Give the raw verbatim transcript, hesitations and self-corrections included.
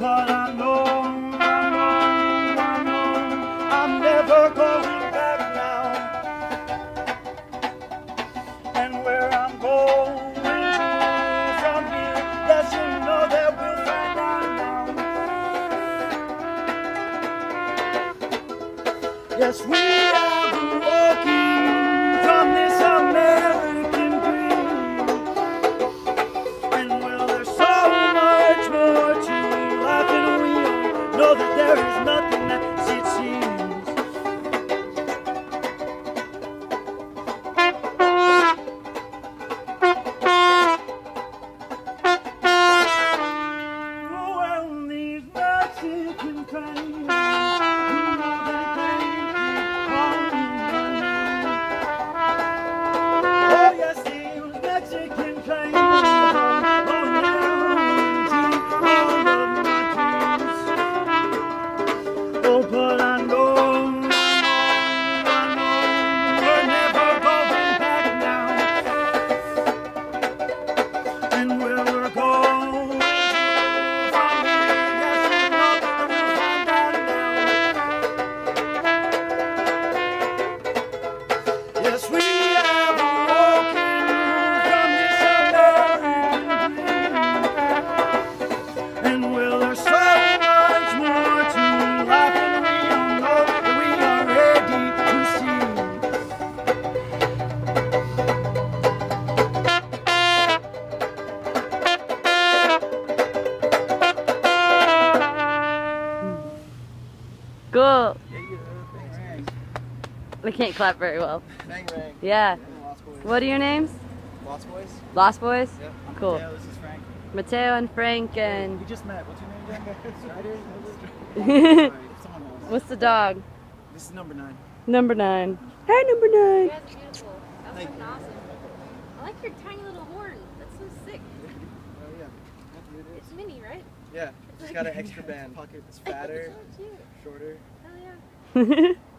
but I know, I know, I know I'm never going back now. And where I'm going from here, yes, you know that we'll find out now. Yes, we are walking from this American dream. And well, there's so much more to life, and we all know that there is nothing as it seems. Well, these Mexican trains, you know that they keep on running. Oh yes, these Mexican trains are going down to all of my dreams. Oh, but I know, I know, I know we're never going back now. And where we're going from here, yes, you know that we'll find out now. Yes, we have walking from this American dream. And well, there's so much more to life, and we all know that we are ready to see. Cool. Bang, I can't clap very well. bang, bang. Yeah. Lost Boys. What are your names? Lost Boys? Lost Boys? Yep. I'm Cool. Mateo, this is Frank. Mateo and Frank and We just met. What's your name again? Strider? what's Someone else. the dog? This is number nine. Number nine. Hi, number nine. That's beautiful. That was Thank fucking you. awesome. I like your tiny little horn. That's so sick. Oh yeah. That's what it is. It's mini, right? Yeah. It's got an extra band. Pocket. It's fatter, So cute. shorter. Hell yeah.